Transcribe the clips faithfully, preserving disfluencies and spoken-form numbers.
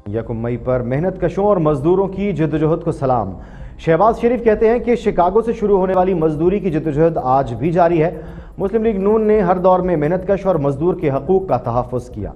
یکم مئی پر محنت کشوں اور مزدوروں کی جدوجہد کو سلام۔ شہباز شریف کہتے ہیں کہ شکاگو سے شروع ہونے والی مزدوری کی جدوجہد آج بھی جاری ہے۔ مسلم لیگ نون نے ہر دور میں محنت کش اور مزدور کے حقوق کا تحفظ کیا۔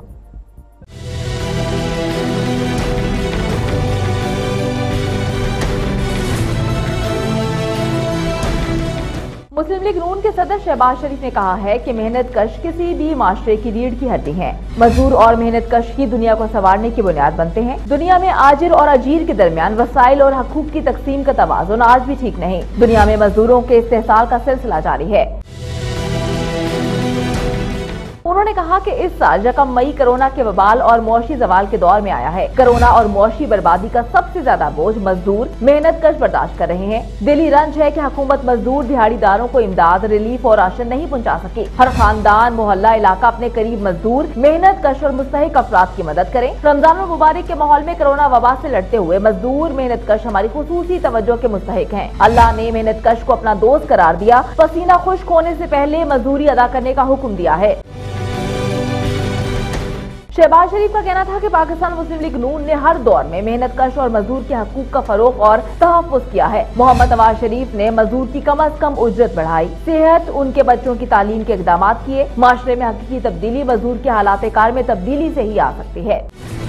مسلم لیگ نون کے صدر شہباز شریف نے کہا ہے کہ محنت کش کسی بھی معاشرے کی ریڑھ کی ہڈی ہیں۔ مزدور اور محنت کش کی دنیا کو سنوارنے کی بنیاد بنتے ہیں۔ دنیا میں آجر اور اجیر کے درمیان وسائل اور حقوق کی تقسیم کا توازن آج بھی ٹھیک نہیں۔ دنیا میں مزدوروں کے استحصال کا سلسلہ جاری ہے۔ انہوں نے کہا کہ اس سال یکم مئی کرونا کے وبال اور معاشی زوال کے دور میں آیا ہے۔ کرونا اور معاشی بربادی کا سب سے زیادہ بوجھ مزدور محنت کش برداشت کر رہے ہیں۔ دلی رنج ہے کہ حکومت مزدور دیہڑی داروں کو امداد، ریلیف اور راشن نہیں پہنچا سکی۔ ہر خاندان، محلہ، علاقہ اپنے قریب مزدور، محنت کش اور مستحق افراد کی مدد کریں۔ رمضان المبارک کے ماحول میں کرونا وبا سے لڑتے ہوئے مزدور محنت کش ہماری خصوصی توجہ کے مستحق ہیں۔ اللہ نے محنت کش کو اپنا دوست قرار دیا، پسینہ خشک ہونے سے پہلے مزدوری ادا کرنے کا حکم دیا ہے۔ شہباز شریف کا کہنا تھا کہ پاکستان مسلم لیگ نون نے ہر دور میں محنت کش اور مزدور کے حقوق کا فروغ اور تحفظ کیا ہے۔ محمد نواز شریف نے مزدور کی کم از کم اجرت بڑھائی، صحت، ان کے بچوں کی تعلیم کے اقدامات کیے۔ معاشرے میں حقیقی تبدیلی مزدور کے حالات کار میں تبدیلی سے ہی آ سکتی ہے۔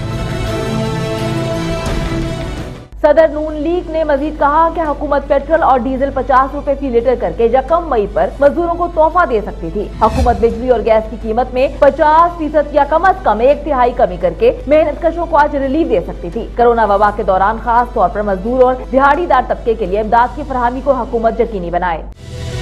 صدر نون لیگ نے مزید کہا کہ حکومت پیٹرول اور ڈیزل پچاس روپے فی لیٹر کر کے یکم مئی پر مزدوروں کو تحفہ دے سکتی تھی۔ حکومت بجلی اور گیس کی قیمت میں پچاس فیصد یا کم از کم ایک تہائی کمی کر کے محنت کشوں کو آج ریلیف دے سکتی تھی۔ کرونا وبا کے دوران خاص طور پر مزدور اور دیہڑی دار طبقے کے لیے امداد کی فراہمی کو حکومت یقینی بنائے۔